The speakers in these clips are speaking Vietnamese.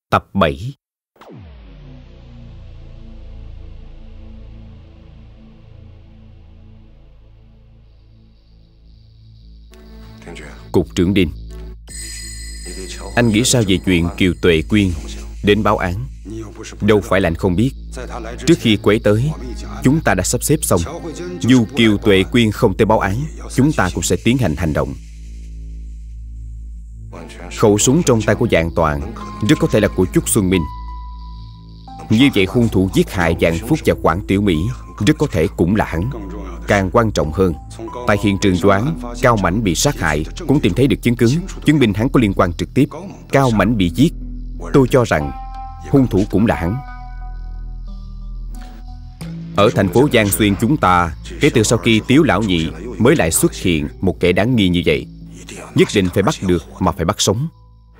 Tập 7. Cục trưởng Đinh, anh nghĩ sao về chuyện Kiều Tuệ Quyên đến báo án? Đâu phải là anh không biết. Trước khi cô ấy tới, chúng ta đã sắp xếp xong. Dù Kiều Tuệ Quyên không tới báo án, chúng ta cũng sẽ tiến hành hành động. Khẩu súng trong tay của Vạn Toàn rất có thể là của Chúc Xuân Minh. Như vậy hung thủ giết hại Vạn Phúc và Quản Tiểu Mỹ rất có thể cũng là hắn. Càng quan trọng hơn, tại hiện trường vụ án, Cao Mãnh bị sát hại cũng tìm thấy được chứng cứ chứng minh hắn có liên quan trực tiếp. Cao Mãnh bị giết, tôi cho rằng hung thủ cũng là hắn. Ở thành phố Giang Xuyên chúng ta, kể từ sau khi Tiếu Lão Nhị mới lại xuất hiện một kẻ đáng nghi như vậy. Nhất định phải bắt được mà phải bắt sống.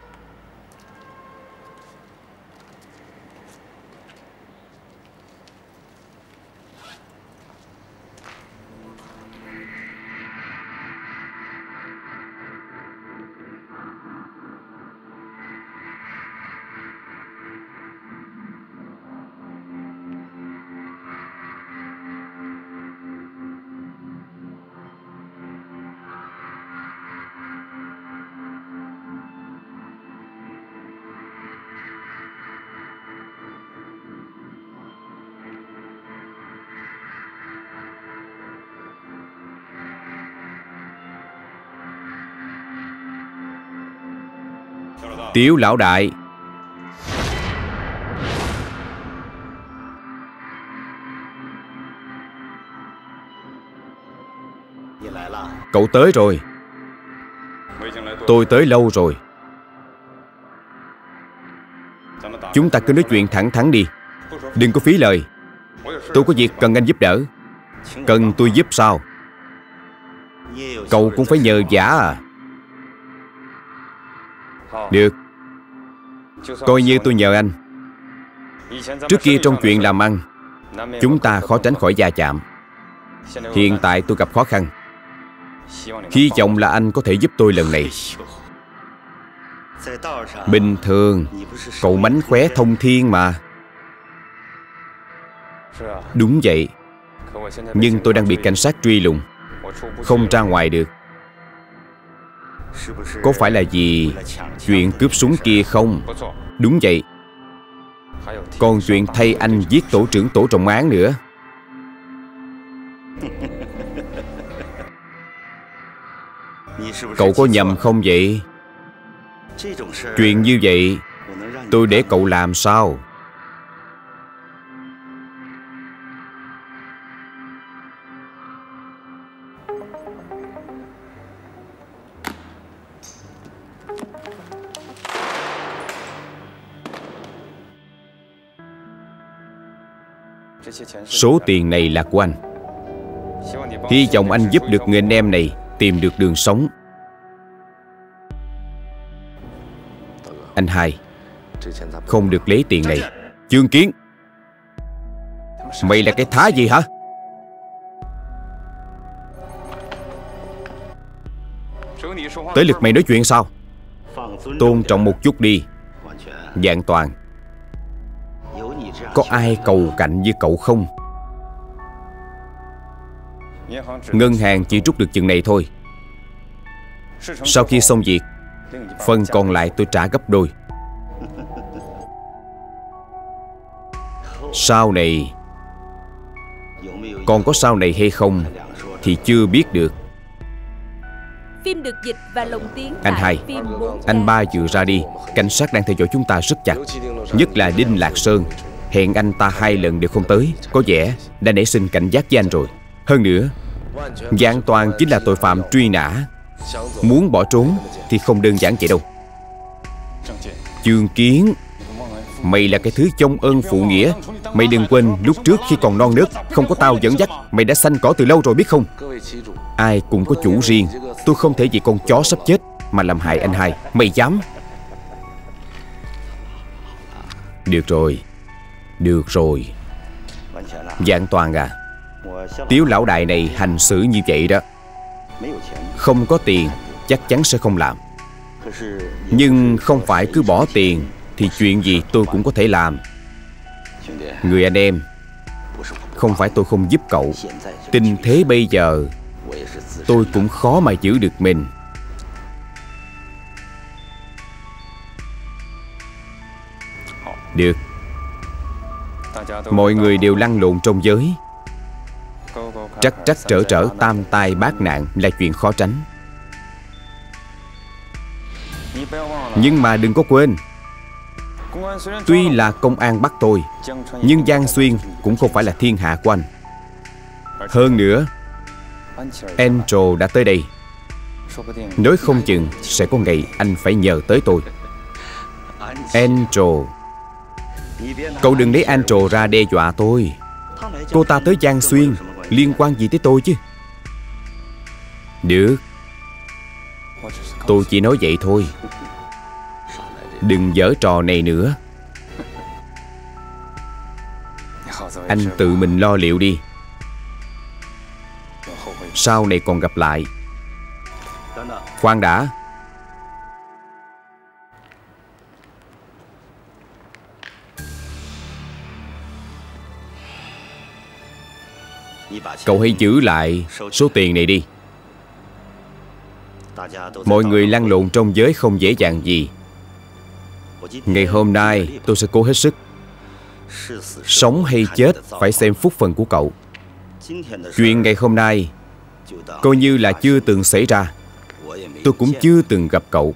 Tiếu lão đại, cậu tới rồi. Tôi tới lâu rồi. Chúng ta cứ nói chuyện thẳng thắn đi, đừng có phí lời. Tôi có việc cần anh giúp đỡ. Cần tôi giúp sao? Cậu cũng phải nhờ vả à? Được, coi như tôi nhờ anh. Trước kia trong chuyện làm ăn, chúng ta khó tránh khỏi va chạm. Hiện tại tôi gặp khó khăn, hy vọng là anh có thể giúp tôi lần này. Bình thường cậu mánh khóe thông thiên mà. Đúng vậy, nhưng tôi đang bị cảnh sát truy lùng, không ra ngoài được. Có phải là vì chuyện cướp súng kia không? Đúng vậy. Còn chuyện thay anh giết tổ trưởng tổ trọng án nữa. Cậu có nhầm không vậy? Chuyện như vậy tôi để cậu làm sao? Số tiền này là của anh. Hy vọng anh giúp được người anh em này tìm được đường sống. Anh hai, không được lấy tiền này. Chương Kiến, mày là cái thá gì hả? Tới lượt mày nói chuyện sao? Tôn trọng một chút đi. Vạn Toàn, có ai cầu cạnh như cậu không? Ngân hàng chỉ rút được chừng này thôi. Sau khi xong việc, phần còn lại tôi trả gấp đôi. Sau này, còn có sau này hay không thì chưa biết được. Phim được dịch và lồng tiếng. Anh hai, anh ba vừa ra đi. Cảnh sát đang theo dõi chúng ta rất chặt. Nhất là Đinh Lạc Sơn, hẹn anh ta 2 lần đều không tới. Có vẻ đã nảy sinh cảnh giác với anh rồi. Hơn nữa, Vạn Toàn chính là tội phạm truy nã. Muốn bỏ trốn thì không đơn giản vậy đâu. Chương Kiến, mày là cái thứ trong ơn phụ nghĩa. Mày đừng quên lúc trước khi còn non nớt, không có tao dẫn dắt, mày đã xanh cỏ từ lâu rồi biết không? Ai cũng có chủ riêng. Tôi không thể vì con chó sắp chết mà làm hại anh hai. Mày dám? Được rồi, được rồi. Vạn Toàn à, Tiếu lão đại này hành xử như vậy đó. Không có tiền chắc chắn sẽ không làm. Nhưng không phải cứ bỏ tiền thì chuyện gì tôi cũng có thể làm. Người anh em, không phải tôi không giúp cậu. Tình thế bây giờ, tôi cũng khó mà giữ được mình. Được. Mọi người đều lăn lộn trong giới, trắc trắc trở trở, tam tai bát nạn là chuyện khó tránh. Nhưng mà đừng có quên, tuy là công an bắt tôi, nhưng Giang Xuyên cũng không phải là thiên hạ của anh. Hơn nữa, Angel đã tới đây. Nói không chừng sẽ có ngày anh phải nhờ tới tôi. Angel, cậu đừng lấy Angel ra đe dọa tôi. Cô ta tới Giang Xuyên liên quan gì tới tôi chứ? Được, tôi chỉ nói vậy thôi. Đừng giở trò này nữa. Anh tự mình lo liệu đi. Sau này còn gặp lại. Khoan đã. Cậu hãy giữ lại số tiền này đi. Mọi người lăn lộn trong giới không dễ dàng gì. Ngày hôm nay tôi sẽ cố hết sức. Sống hay chết phải xem phúc phần của cậu. Chuyện ngày hôm nay coi như là chưa từng xảy ra. Tôi cũng chưa từng gặp cậu.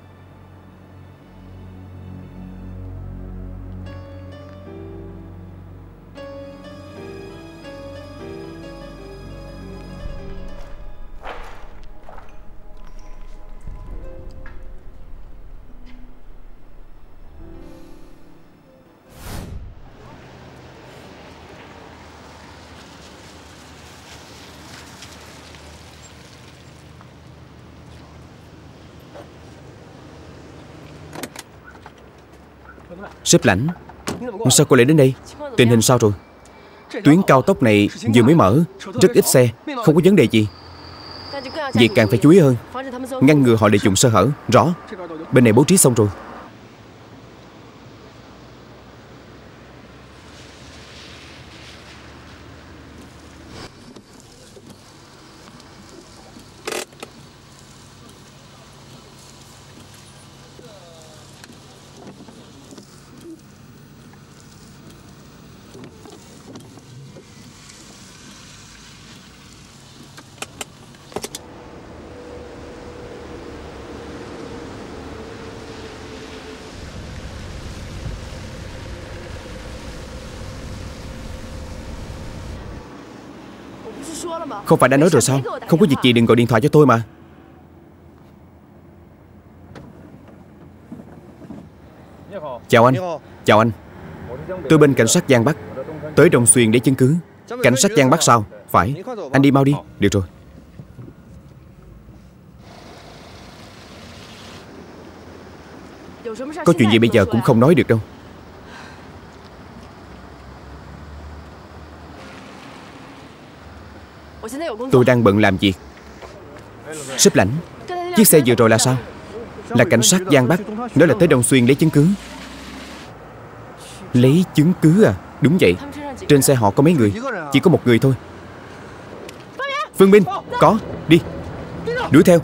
Sếp Lãnh, sao cô lại đến đây? Tình hình sao rồi? Tuyến cao tốc này vừa mới mở, rất ít xe, không có vấn đề gì. Vậy càng phải chú ý hơn, ngăn ngừa họ lợi dụng sơ hở. Rõ. Bên này bố trí xong rồi. Không phải đã nói rồi sao? Không có việc gì đừng gọi điện thoại cho tôi mà. Chào anh. Chào anh. Tôi bên cảnh sát Giang Bắc, tới Đông Xuyên để chứng cứ. Cảnh sát Giang Bắc sao? Phải. Anh đi mau đi. Được rồi. Có chuyện gì bây giờ cũng không nói được đâu. Tôi đang bận làm việc. Sếp Lãnh, chiếc xe vừa rồi là sao? Là cảnh sát Giang Bắc, nói là tới Đông Xuyên lấy chứng cứ. Lấy chứng cứ à? Đúng vậy. Trên xe họ có mấy người? Chỉ có một người thôi. Phương Minh, có. Đi. Đuổi theo.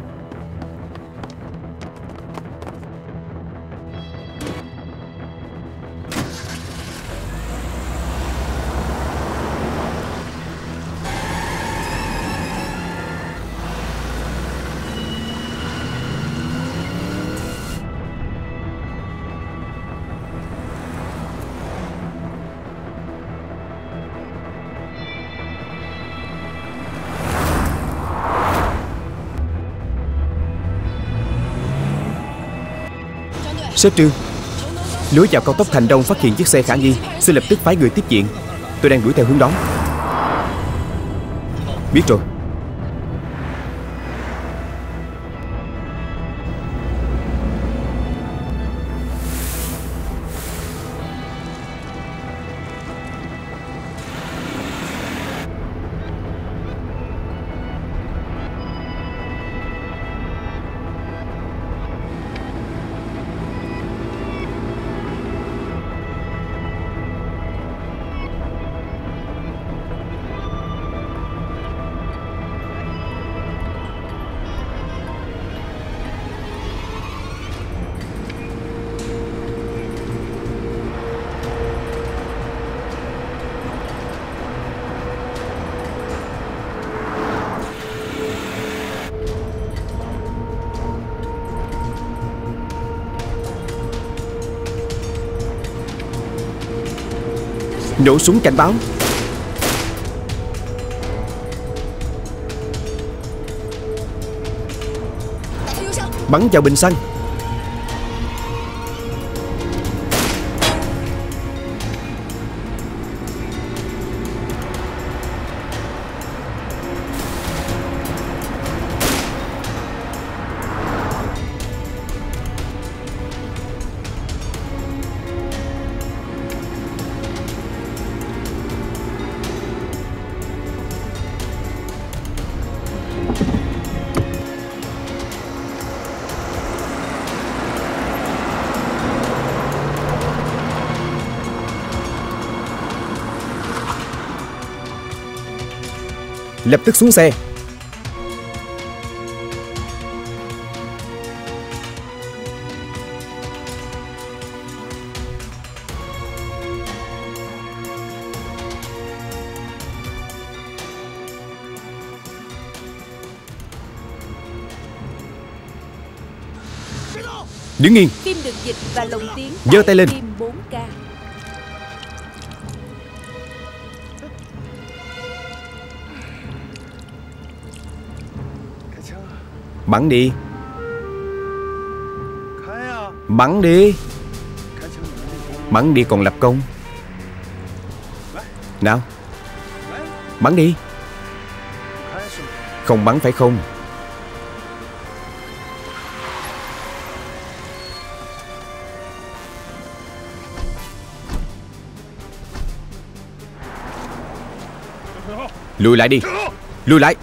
Sếp Trương, lối vào cao tốc Thành Đông phát hiện chiếc xe khả nghi, xin lập tức phái người tiếp viện. Tôi đang đuổi theo hướng đó. Biết rồi. Nổ súng cảnh báo. Bắn vào bình xăng. Lập tức xuống xe. Đứng yên. Phim được dịch và lồng tiếng giơ tay lên. phim 4K. Bắn đi. Bắn đi. Bắn đi còn lập công. Nào, bắn đi. Không bắn phải không? Lùi lại đi. Lùi lại.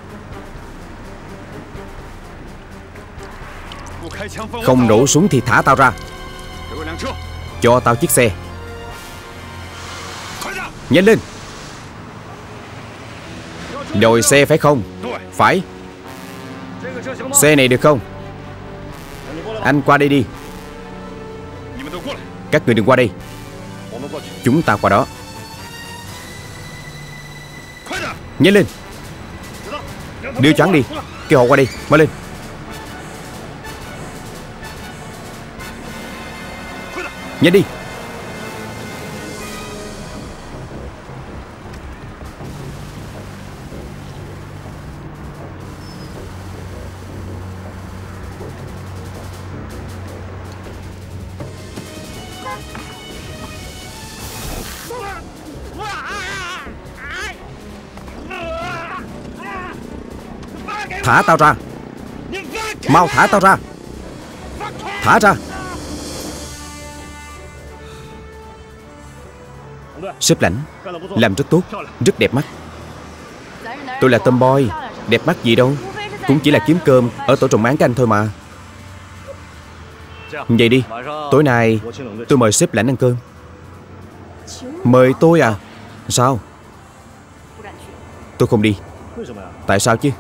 Không nổ súng thì thả tao ra. Cho tao chiếc xe. Nhanh lên. Đòi xe phải không? Phải. Xe này được không? Anh qua đây đi. Các người đừng qua đây. Chúng ta qua đó. Nhanh lên. Đưa choáng đi. Kêu họ qua đây. Mau lên. Nhanh đi. Thả tao ra. Mau thả tao ra. Thả ra. Sếp Lãnh làm rất tốt, rất đẹp mắt. Tôi là tomboy, đẹp mắt gì đâu. Cũng chỉ là kiếm cơm ở tổ trồng án của anh thôi mà. Vậy đi, tối nay tôi mời sếp Lãnh ăn cơm. Mời tôi à? Sao? Tôi không đi. Tại sao chứ?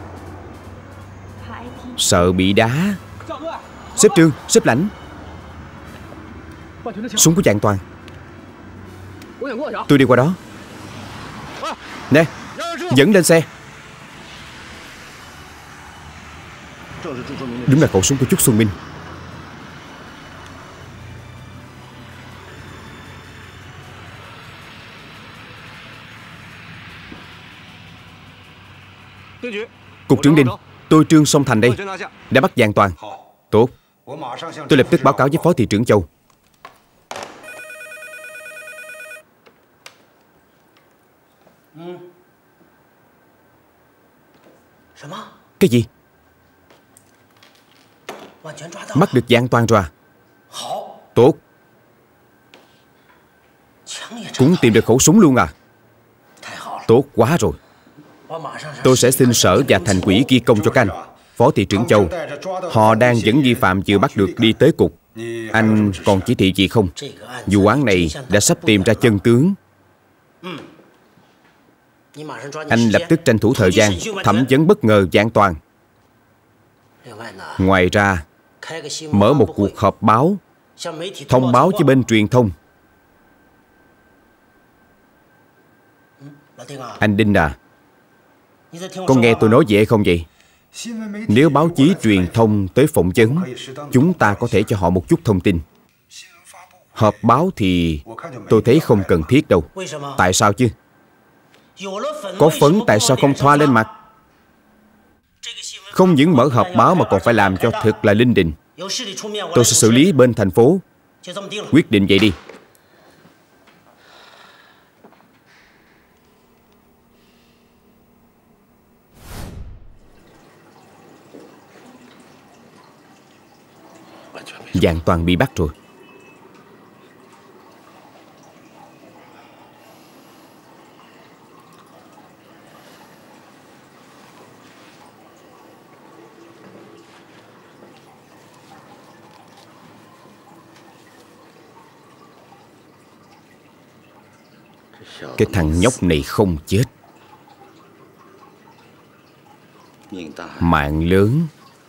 Sợ bị đá. Sếp Trương, sếp Lãnh. Súng của Vạn Toàn. Tôi đi qua đó. Nè, dẫn lên xe. Đúng là khẩu súng của Trúc Xuân Minh. Cục trưởng Đinh, tôi Trương Song Thành đây. Đã bắt Vạn Toàn. Tốt. Tôi lập tức báo cáo với Phó thị trưởng Châu. Cái gì? Bắt được Vạn Toàn rồi à? Tốt. Cũng tìm được khẩu súng luôn à? Tốt quá rồi. Tôi sẽ xin sở và thành quỹ ghi công cho các anh. Phó thị trưởng Châu, họ đang dẫn nghi phạm vừa bắt được đi tới cục. Anh còn chỉ thị gì không? Vụ án này đã sắp tìm ra chân tướng. Anh lập tức tranh thủ thời gian thẩm vấn bất ngờ Vạn Toàn. Ngoài ra, mở một cuộc họp báo, thông báo với bên truyền thông. Anh Đinh à, có nghe tôi nói vậy không vậy? Nếu báo chí truyền thông tới phỏng vấn, chúng ta có thể cho họ một chút thông tin. Họp báo thì tôi thấy không cần thiết đâu. Tại sao chứ? Có phấn tại sao không thoa lên mặt? Không những mở họp báo mà còn phải làm cho thật là linh đình. Tôi sẽ xử lý bên thành phố. Quyết định vậy đi. Giang Toàn bị bắt rồi. Cái thằng nhóc này không chết. Mạng lớn.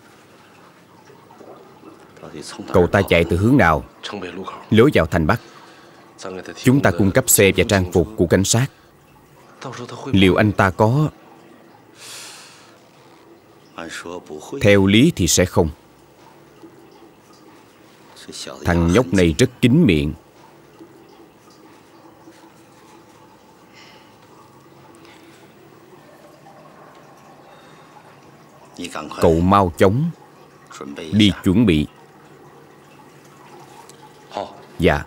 Cậu ta chạy từ hướng nào? Lối vào thành Bắc. Chúng ta cung cấp xe và trang phục của cảnh sát. Liệu anh ta có? Theo lý thì sẽ không. Thằng nhóc này rất kín miệng. Cậu mau chóng đi chuẩn bị. Dạ.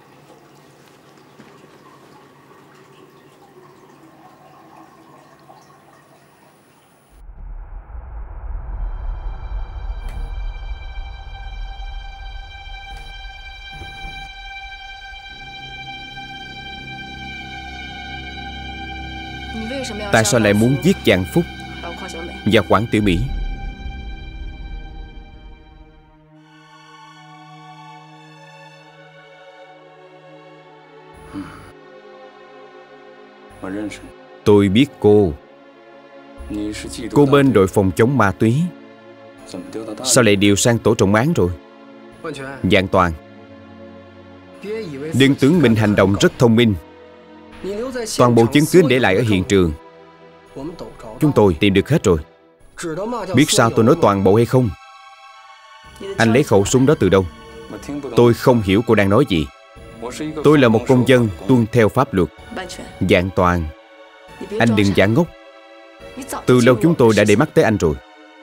Tại sao lại muốn giết Giang Phúc và Quản Tiểu Mỹ? Tôi biết cô. Cô bên đội phòng chống ma túy. Sao lại điều sang tổ trọng án rồi? Giang Toàn, đừng tưởng mình hành động rất thông minh. Toàn bộ chứng cứ để lại ở hiện trường chúng tôi tìm được hết rồi. Biết sao tôi nói toàn bộ hay không? Anh lấy khẩu súng đó từ đâu? Tôi không hiểu cô đang nói gì. Tôi là một công dân tuân theo pháp luật. Giang Toàn, anh đừng giả ngốc. Từ lâu chúng tôi đã để mắt tới anh rồi.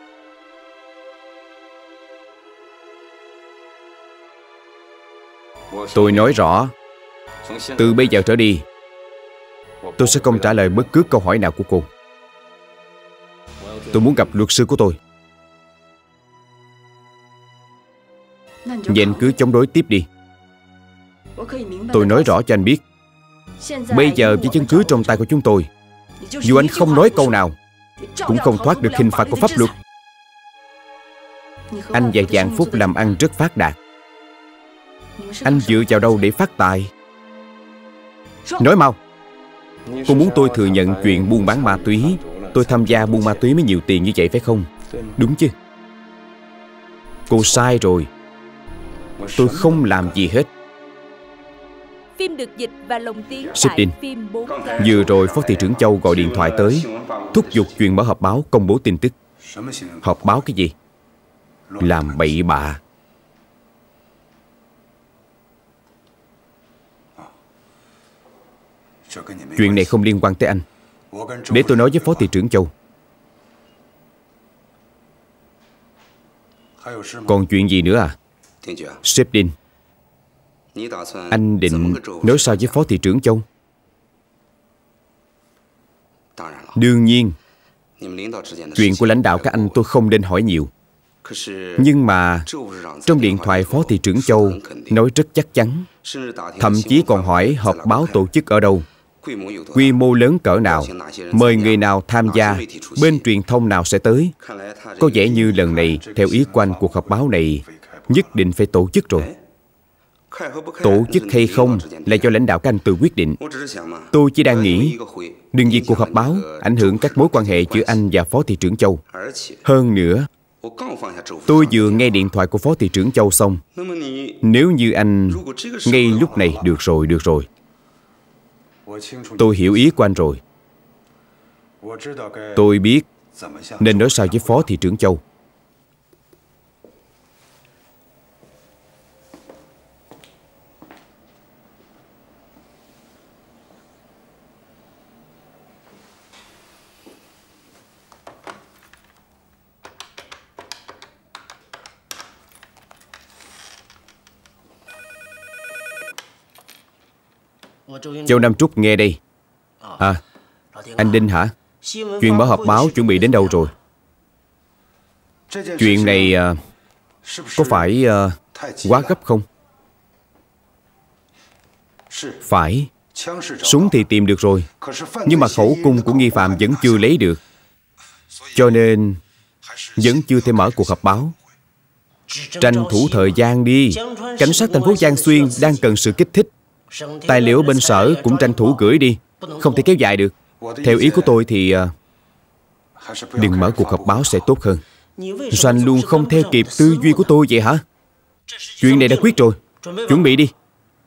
Tôi nói rõ, từ bây giờ trở đi, tôi sẽ không trả lời bất cứ câu hỏi nào của cô. Tôi muốn gặp luật sư của tôi. Vậy anh cứ chống đối tiếp đi. Tôi nói rõ cho anh biết, bây giờ với chứng cứ trong tay của chúng tôi, dù anh không nói câu nào, cũng không thoát được hình phạt của pháp luật. Anh và Giang Phúc làm ăn rất phát đạt. Anh dựa vào đâu để phát tài? Nói mau. Cô muốn tôi thừa nhận chuyện buôn bán ma túy, tôi tham gia buôn ma túy mới nhiều tiền như vậy phải không? Đúng chứ? Cô sai rồi. Tôi không làm gì hết. Phim được dịch và lồng tiếng Sếp tại Đinh, phim 4. vừa rồi Phó thị trưởng Châu gọi điện thoại tới, thúc giục truyền mở họp báo công bố tin tức. Họp báo cái gì? Làm bậy bạ. Chuyện này không liên quan tới anh. Để tôi nói với Phó thị trưởng Châu. Còn chuyện gì nữa à? Sếp Đinh, anh định nói sao với Phó thị trưởng Châu? Đương nhiên, chuyện của lãnh đạo các anh tôi không nên hỏi nhiều. Nhưng mà trong điện thoại Phó thị trưởng Châu nói rất chắc chắn, thậm chí còn hỏi họp báo tổ chức ở đâu, quy mô lớn cỡ nào, mời người nào tham gia, bên truyền thông nào sẽ tới. Có vẻ như lần này, theo ý của anh, cuộc họp báo này nhất định phải tổ chức rồi. Tổ chức hay không là do lãnh đạo các anh tự quyết định. Tôi chỉ đang nghĩ, đừng vì cuộc họp báo ảnh hưởng các mối quan hệ giữa anh và Phó thị trưởng Châu. Hơn nữa, tôi vừa nghe điện thoại của Phó thị trưởng Châu xong. Nếu như anh ngay lúc này, được rồi. Tôi hiểu ý của anh rồi. Tôi biết nên nói sao với Phó thị trưởng Châu. Châu Nam Trúc nghe đây. À, anh Đinh hả? Chuyện mở họp báo chuẩn bị đến đâu rồi? Chuyện này có phải quá gấp không? Phải. Súng thì tìm được rồi, nhưng mà khẩu cung của nghi phạm vẫn chưa lấy được, cho nên vẫn chưa thể mở cuộc họp báo. Tranh thủ thời gian đi. Cảnh sát thành phố Giang Xuyên đang cần sự kích thích. Tài liệu bên sở cũng tranh thủ gửi đi, không thể kéo dài được. Theo ý của tôi thì đừng mở cuộc họp báo sẽ tốt hơn. Doanh luôn không theo kịp tư duy của tôi vậy hả? Chuyện này đã quyết rồi. Chuẩn bị đi.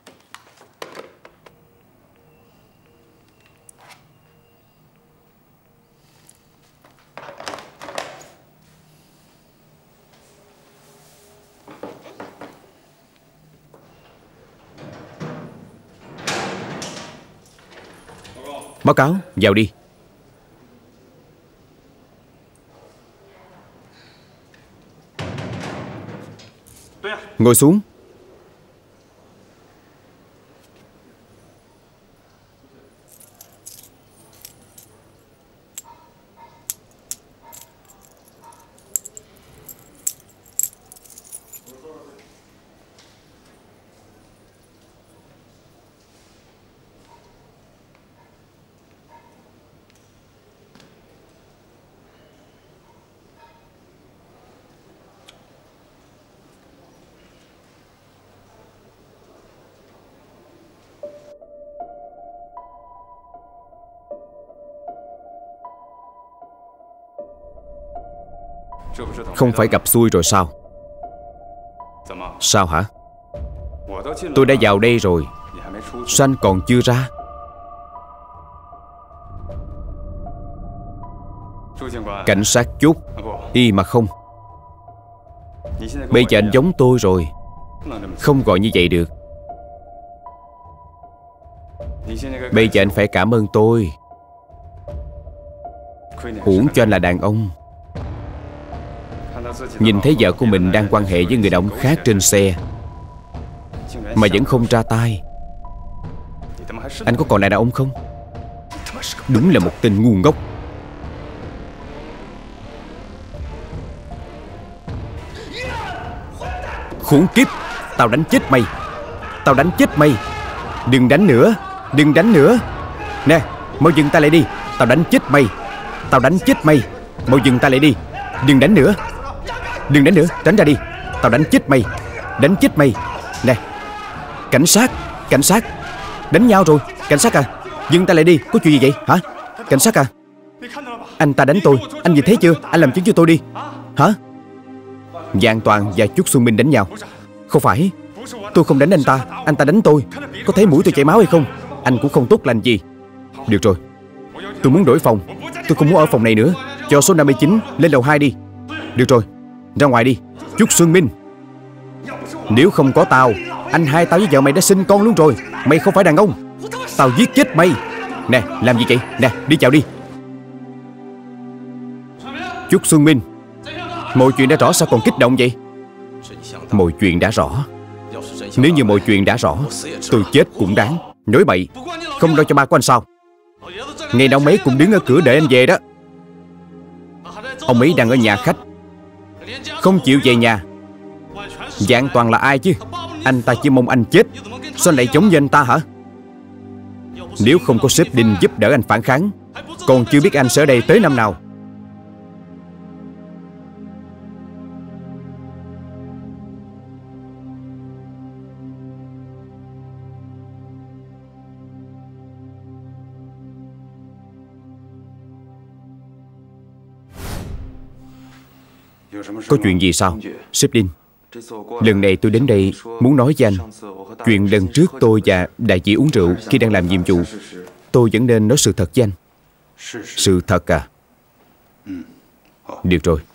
Báo cáo, vào đi. Ngồi xuống. Không phải gặp xui rồi sao? Sao hả? Tôi đã vào đây rồi, sao anh còn chưa ra? Cảnh sát Chúc. Y mà không. Bây giờ anh giống tôi rồi, không gọi như vậy được. Bây giờ anh phải cảm ơn tôi. Uổng cho anh là đàn ông, nhìn thấy vợ của mình đang quan hệ với người đàn ông khác trên xe mà vẫn không ra tay. Anh có còn là đàn ông không? Đúng là một tên ngu ngốc. Khốn kiếp. Tao đánh chết mày. Tao đánh chết mày. Đừng đánh nữa. Đừng đánh nữa. Nè, mau dừng tay lại đi. Tao đánh chết mày. Tao đánh chết mày. Mau dừng tay lại đi. Đừng đánh nữa. Đừng đánh nữa. Tránh ra đi. Tao đánh chết mày. Đánh chết mày. Nè. Cảnh sát. Cảnh sát. Đánh nhau rồi. Cảnh sát à. Dừng tay lại đi. Có chuyện gì vậy hả? Cảnh sát à. Anh ta đánh tôi. Anh nhìn thấy chưa? Anh làm chứng cho tôi đi. Hả? Giang Toàn và Chúc Xuân Minh đánh nhau. Không phải. Tôi không đánh anh ta. Anh ta đánh tôi. Có thấy mũi tôi chảy máu hay không? Anh cũng không tốt lành gì. Được rồi. Tôi muốn đổi phòng. Tôi không muốn ở phòng này nữa. Cho số 59 lên lầu 2 đi. Được rồi. Ra ngoài đi. Chúc Xuân Minh. Nếu không có tao, anh hai tao với vợ mày đã sinh con luôn rồi. Mày không phải đàn ông. Tao giết chết mày. Nè, làm gì vậy? Nè, đi chào đi. Chúc Xuân Minh. Mọi chuyện đã rõ, sao còn kích động vậy? Mọi chuyện đã rõ. Nếu như mọi chuyện đã rõ, tôi chết cũng đáng. Nói bậy. Không lo cho ba của anh sao? Ngày nào ông ấy cũng đứng ở cửa đợi anh về đó. Ông ấy đang ở nhà khách, không chịu về nhà. Giang Toàn là ai chứ? Anh ta chỉ mong anh chết. Sao anh lại chống với anh ta hả? Nếu không có sếp Đinh giúp đỡ anh phản kháng, còn chưa biết anh sẽ ở đây tới năm nào. Có chuyện gì sao? Sếp Đinh, lần này tôi đến đây muốn nói với anh chuyện lần trước tôi và đại chị uống rượu khi đang làm nhiệm vụ. Tôi vẫn nên nói sự thật với anh. Sự thật à? Được rồi.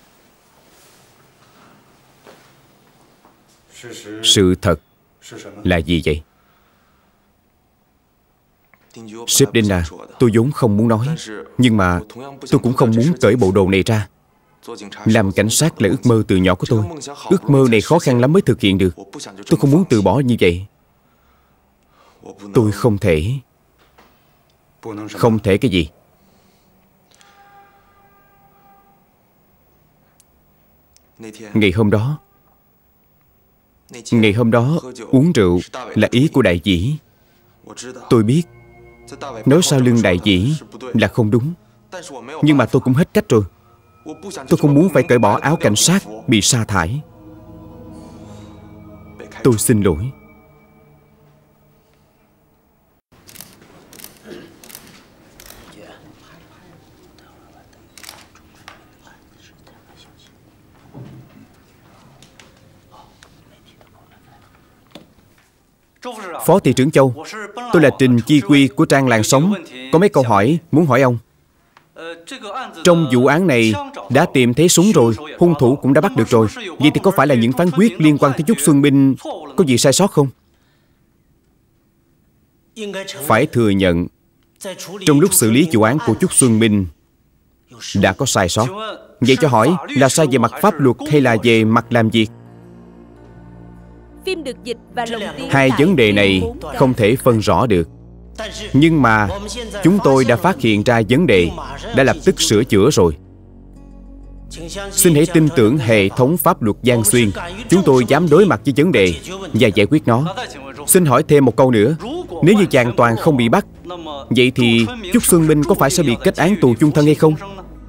Sự thật là gì vậy? Sếp Đinh à, tôi vốn không muốn nói, nhưng mà tôi cũng không muốn cởi bộ đồ này ra. Làm cảnh sát là ước mơ từ nhỏ của tôi. Ước mơ này khó khăn lắm mới thực hiện được. Tôi không muốn từ bỏ như vậy. Tôi không thể. Không thể cái gì? Ngày hôm đó uống rượu là ý của đại dĩ. Tôi biết nói sau lưng đại dĩ là không đúng, nhưng mà tôi cũng hết cách rồi. Tôi không muốn phải cởi bỏ áo cảnh sát, bị sa thải. Tôi xin lỗi. Phó thị trưởng Châu, tôi là Trình Chi Quy của trang Làng Sống. Có mấy câu hỏi muốn hỏi ông. Trong vụ án này đã tìm thấy súng rồi, hung thủ cũng đã bắt được rồi. Vậy thì có phải là những phán quyết liên quan tới Chúc Xuân Minh có gì sai sót không? Phải thừa nhận, trong lúc xử lý vụ án của Chúc Xuân Minh đã có sai sót. Vậy cho hỏi là sai về mặt pháp luật hay là về mặt làm việc? Phim được dịch và lồng tiếng. Hai vấn đề này không thể phân rõ được. Nhưng mà chúng tôi đã phát hiện ra vấn đề, đã lập tức sửa chữa rồi. Xin hãy tin tưởng hệ thống pháp luật Giang Xuyên. Chúng tôi dám đối mặt với vấn đề và giải quyết nó. Xin hỏi thêm một câu nữa. Nếu như chàng Toàn không bị bắt, vậy thì Chúc Xuân Minh có phải sẽ bị kết án tù chung thân hay không?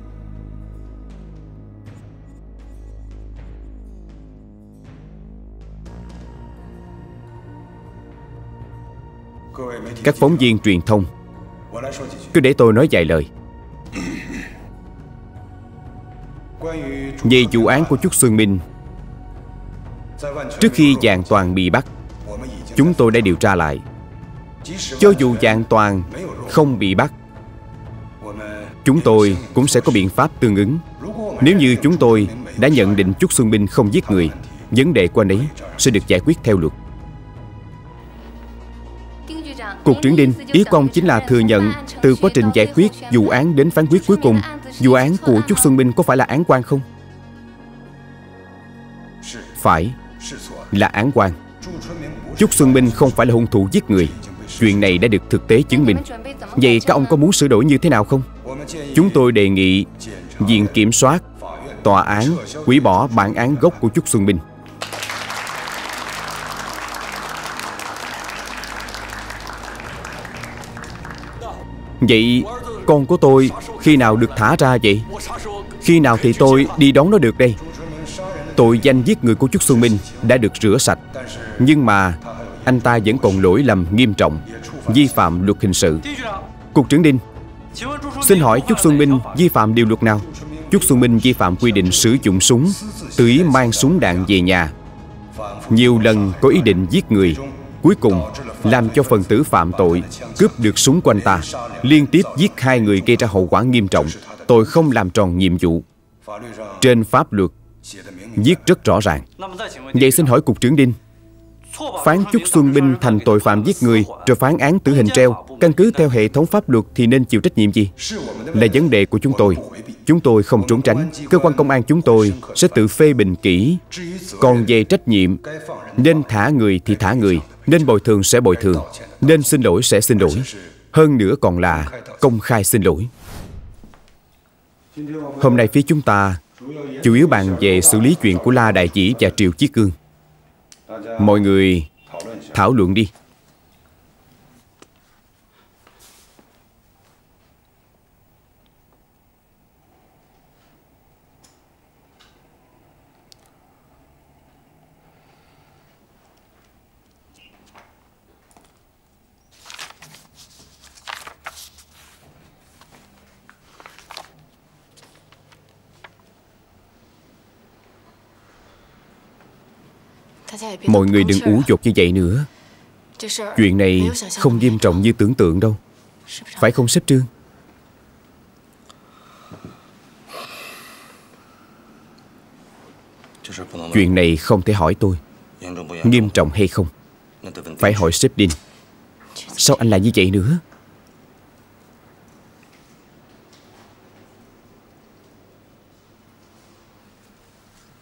Các phóng viên truyền thông, cứ để tôi nói vài lời. Về vụ án của Chúc Xuân Minh, trước khi Vạn Toàn bị bắt, chúng tôi đã điều tra lại. Cho dù Vạn Toàn không bị bắt, chúng tôi cũng sẽ có biện pháp tương ứng. Nếu như chúng tôi đã nhận định Chúc Xuân Minh không giết người, vấn đề của anh ấy sẽ được giải quyết theo luật. Cục trưởng Đinh, ý của ông chính là thừa nhận từ quá trình giải quyết vụ án đến phán quyết cuối cùng, vụ án của Chúc Xuân Minh có phải là án oan không? Phải, là án oan. Chúc Xuân Minh không phải là hung thủ giết người. Chuyện này đã được thực tế chứng minh. Vậy các ông có muốn sửa đổi như thế nào không? Chúng tôi đề nghị Viện Kiểm soát, Tòa án hủy bỏ bản án gốc của Chúc Xuân Minh. Vậy con của tôi khi nào được thả ra vậy? Khi nào thì tôi đi đón nó được đây? Tội danh giết người của Chúc Xuân Minh đã được rửa sạch, nhưng mà anh ta vẫn còn lỗi lầm nghiêm trọng, vi phạm luật hình sự. Cục trưởng Đinh, xin hỏi Chúc Xuân Minh vi phạm điều luật nào? Chúc Xuân Minh vi phạm quy định sử dụng súng, tự ý mang súng đạn về nhà, nhiều lần có ý định giết người, cuối cùng làm cho phần tử phạm tội cướp được súng của anh ta, liên tiếp giết 2 người gây ra hậu quả nghiêm trọng, tội không làm tròn nhiệm vụ. Trên pháp luật viết rất rõ ràng. Vậy xin hỏi Cục trưởng Đinh, phán Chúc Xuân Minh thành tội phạm giết người rồi phán án tử hình treo, căn cứ theo hệ thống pháp luật thì nên chịu trách nhiệm gì? Là vấn đề của chúng tôi. Chúng tôi không trốn tránh. Cơ quan công an chúng tôi sẽ tự phê bình kỹ. Còn về trách nhiệm, nên thả người thì thả người, nên bồi thường sẽ bồi thường, nên xin lỗi sẽ xin lỗi. Hơn nữa còn là công khai xin lỗi. Hôm nay phía chúng ta chủ yếu bàn về xử lý chuyện của La Đại Dĩ và Triệu Chí Cương. Mọi người thảo luận đi. Mọi người đừng ủ dột như vậy nữa. Chuyện này không nghiêm trọng như tưởng tượng đâu. Phải không sếp Trương? Chuyện này không thể hỏi tôi nghiêm trọng hay không, phải hỏi sếp Đinh. Sao anh lại như vậy nữa?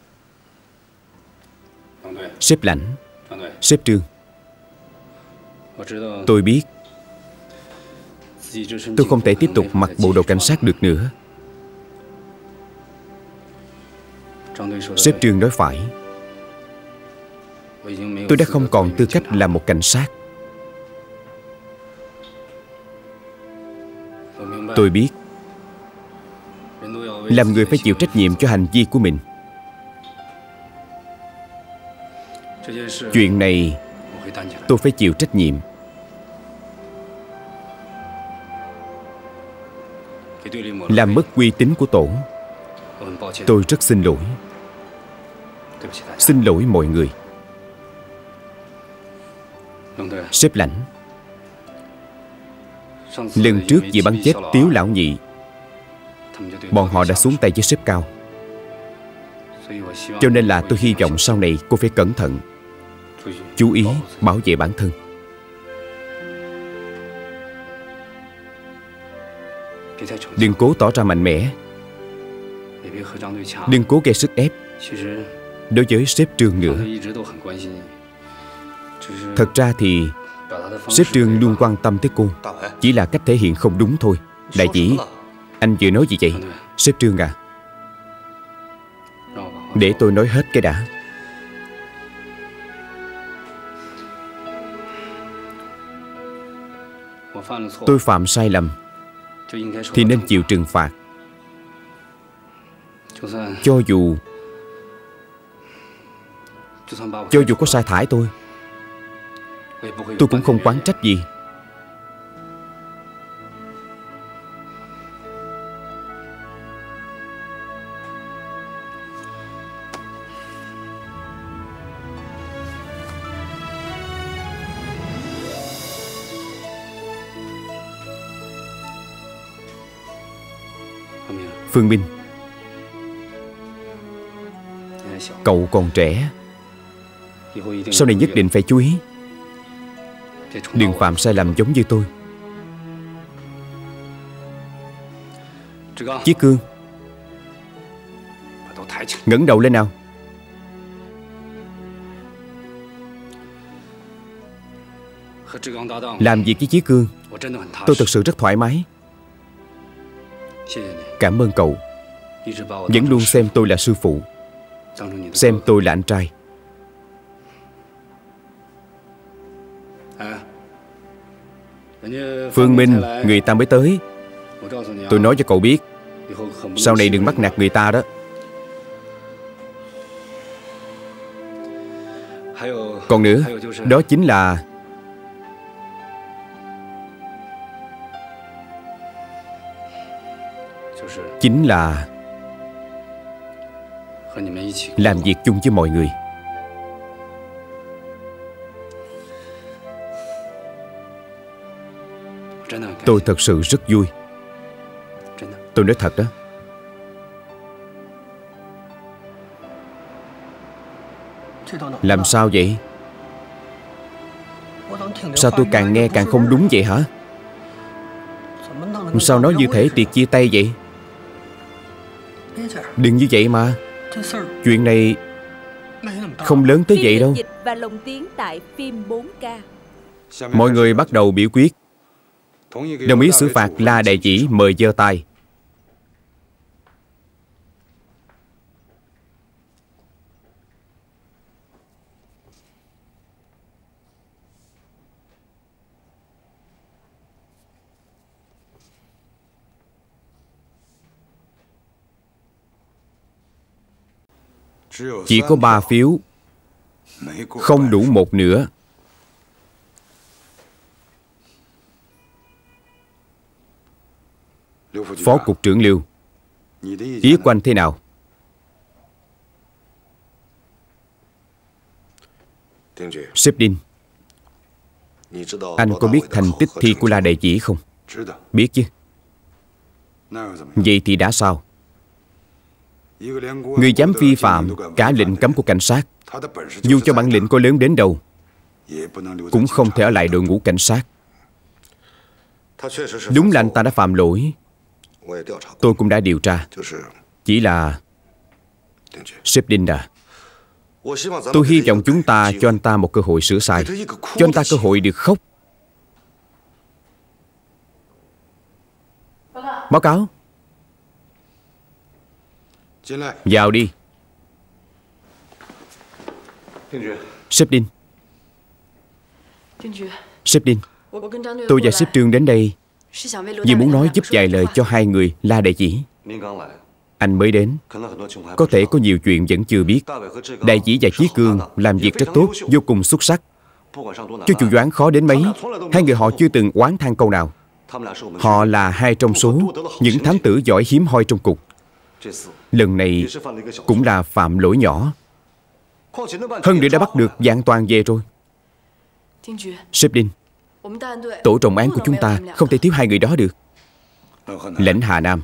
Sếp Lãnh, sếp Trương, Tôi biết tôi không thể tiếp tục mặc bộ đồ cảnh sát được nữa. Sếp Trương nói phải. Tôi đã không còn tư cách làm một cảnh sát. Tôi biết làm người phải chịu trách nhiệm cho hành vi của mình. Chuyện này tôi phải chịu trách nhiệm. Làm mất uy tín của tổ. Tôi rất xin lỗi. Xin lỗi mọi người. Sếp Lãnh, lần trước vì bắn chết Tiếu lão nhị, bọn họ đã xuống tay với sếp Cao. Cho nên là tôi hy vọng sau này cô phải cẩn thận, chú ý bảo vệ bản thân. Đừng cố tỏ ra mạnh mẽ, đừng cố gây sức ép đối với sếp Trương nữa. Thật ra thì sếp Trương luôn quan tâm tới cô, chỉ là cách thể hiện không đúng thôi. Đại chỉ, anh vừa nói gì vậy? Sếp Trương à, để tôi nói hết cái đã. Tôi phạm sai lầm thì nên chịu trừng phạt. Cho dù có sa thải tôi cũng không oán trách gì. Phương Minh, cậu còn trẻ, sau này nhất định phải chú ý, đừng phạm sai lầm giống như tôi. Chí Cương, ngẩng đầu lên nào. Làm việc với Chí Cương, tôi thật sự rất thoải mái. Cảm ơn cậu, vẫn luôn xem tôi là sư phụ, xem tôi là anh trai. Phương Minh, người ta mới tới. Tôi nói cho cậu biết, sau này đừng bắt nạt người ta đó. Còn nữa, đó chính là làm việc chung với mọi người. Tôi thật sự rất vui. Tôi nói thật đó. Làm sao vậy? Sao tôi càng nghe càng không đúng vậy hả? Sao nói như thể tiệc chia tay vậy? Đừng như vậy mà. Chuyện này không lớn tới vậy đâu. Dịch và lồng tiếng tại phim 4K. Mọi người bắt đầu biểu quyết. Đồng ý xử phạt La Đại Chỉ, mời giơ tay. Chỉ có 3 phiếu, không đủ một nửa. Phó Cục trưởng Lưu, ý của anh thế nào? Sếp Đinh, anh có biết thành tích thi của La Đại Chỉ không? Biết chứ. Vậy thì đã sao? Người dám vi phạm cả lệnh cấm của cảnh sát, dù cho bản lĩnh có lớn đến đâu, cũng không thể ở lại đội ngũ cảnh sát. Đúng là anh ta đã phạm lỗi, tôi cũng đã điều tra. Chỉ là sếp Đinh à, tôi hy vọng chúng ta cho anh ta một cơ hội sửa sai, cho anh ta cơ hội được khóc, Báo cáo. Vào đi. Sếp Đinh. Sếp Đinh, tôi và sếp Trương đến đây vì muốn nói giúp vài lời cho hai người La Đại Dĩ. Anh mới đến, có thể có nhiều chuyện vẫn chưa biết. Đại Dĩ và Chí Cương làm việc rất tốt, vô cùng xuất sắc. Cho dù đoán khó đến mấy, hai người họ chưa từng oán than câu nào. Họ là hai trong số những thám tử giỏi hiếm hoi trong cục. Lần này cũng là phạm lỗi nhỏ. Hơn nữa đã bắt được Vạn Toàn về rồi. Sếp Đinh, tổ trọng án của chúng ta không thể thiếu hai người đó được. Lãnh Hà Nam,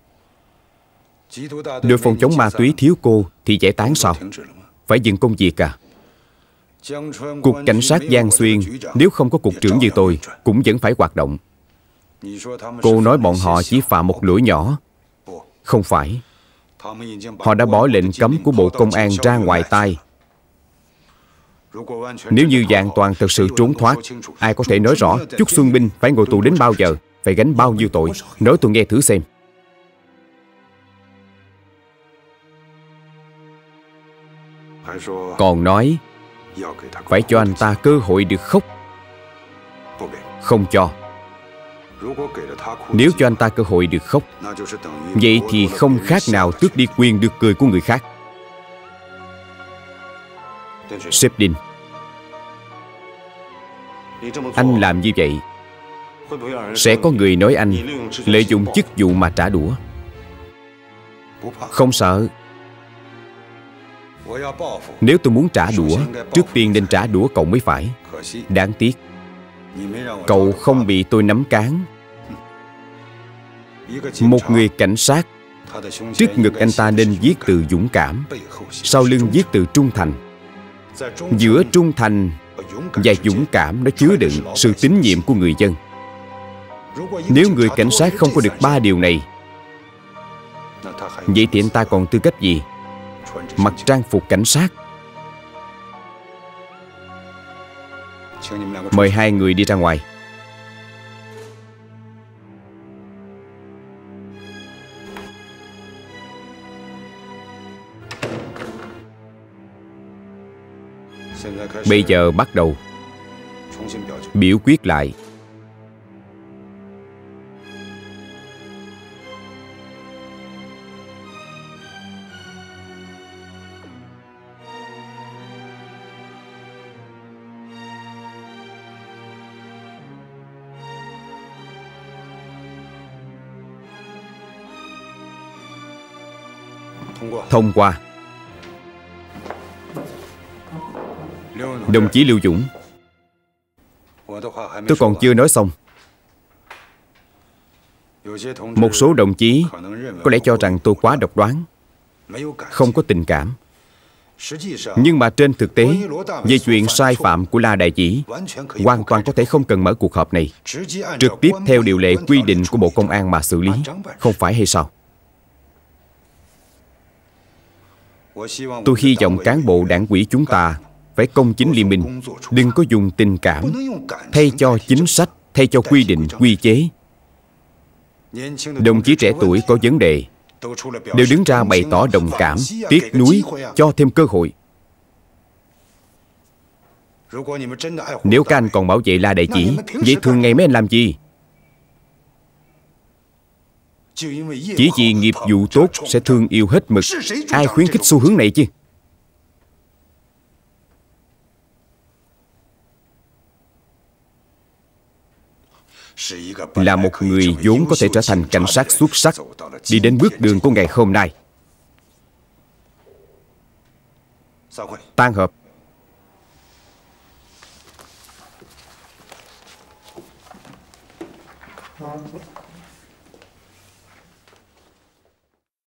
đội phòng chống ma túy thiếu cô thì giải tán sao? Phải dừng công việc à? Cục cảnh sát Giang Xuyên nếu không có cục trưởng như tôi cũng vẫn phải hoạt động. Cô nói bọn họ chỉ phạm một lỗi nhỏ. Không phải. Họ đã bỏ lệnh cấm của Bộ Công an ra ngoài tai. Nếu như Vạn Toàn thật sự trốn thoát, ai có thể nói rõ Chúc Xuân Minh phải ngồi tù đến bao giờ, phải gánh bao nhiêu tội? Nói tôi nghe thử xem. Còn nói phải cho anh ta cơ hội được khóc. Không cho. Nếu cho anh ta cơ hội được khóc, vậy thì không khác nào tước đi quyền được cười của người khác. Sếp Đinh, anh làm như vậy sẽ có người nói anh lợi dụng chức vụ mà trả đũa. Không sợ. Nếu tôi muốn trả đũa, trước tiên nên trả đũa cậu mới phải. Đáng tiếc cậu không bị tôi nắm cán. Một người cảnh sát, trước ngực anh ta nên viết từ dũng cảm, sau lưng viết từ trung thành. Giữa trung thành và dũng cảm nó chứa đựng sự tín nhiệm của người dân. Nếu người cảnh sát không có được ba điều này, vậy thì anh ta còn tư cách gì mặc trang phục cảnh sát? Mời hai người đi ra ngoài. Bây giờ bắt đầu biểu quyết lại. Thông qua. Đồng chí Lưu Dũng, tôi còn chưa nói xong. Một số đồng chí có lẽ cho rằng tôi quá độc đoán, không có tình cảm. Nhưng mà trên thực tế, về chuyện sai phạm của La Đại Dĩ, hoàn toàn có thể không cần mở cuộc họp này, trực tiếp theo điều lệ quy định của Bộ Công an mà xử lý, không phải hay sao? Tôi hy vọng cán bộ đảng ủy chúng ta phải công chính liên minh, đừng có dùng tình cảm thay cho chính sách, thay cho quy định, quy chế. Đồng chí trẻ tuổi có vấn đề đều đứng ra bày tỏ đồng cảm, tiếc nuối, cho thêm cơ hội. Nếu các anh còn bảo vệ La Đại Dĩ, vậy thường ngày mấy anh làm gì? Chỉ vì nghiệp vụ tốt sẽ thương yêu hết mực. Ai khuyến khích xu hướng này chứ? Là một người vốn có thể trở thành cảnh sát xuất sắc, đi đến bước đường của ngày hôm nay. Tan họp.